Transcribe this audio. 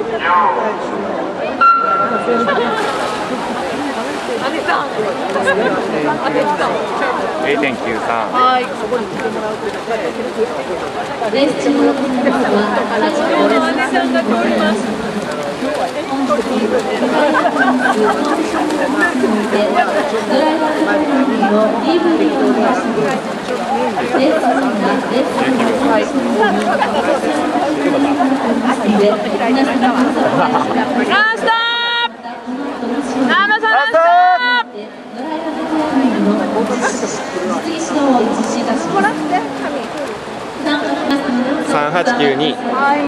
0.93。 はい。 レース中の皆様は8キロ姉ちゃんが通ります。 本日ドライバーコンディションのにてドライバーコンディの DVD を出します。レース中がレース中のコンディションによって皆様どうぞお願いします。 ラストー。ナムさんラストー。 ドライバートレーニングの実技指導を実施いたします。 3892。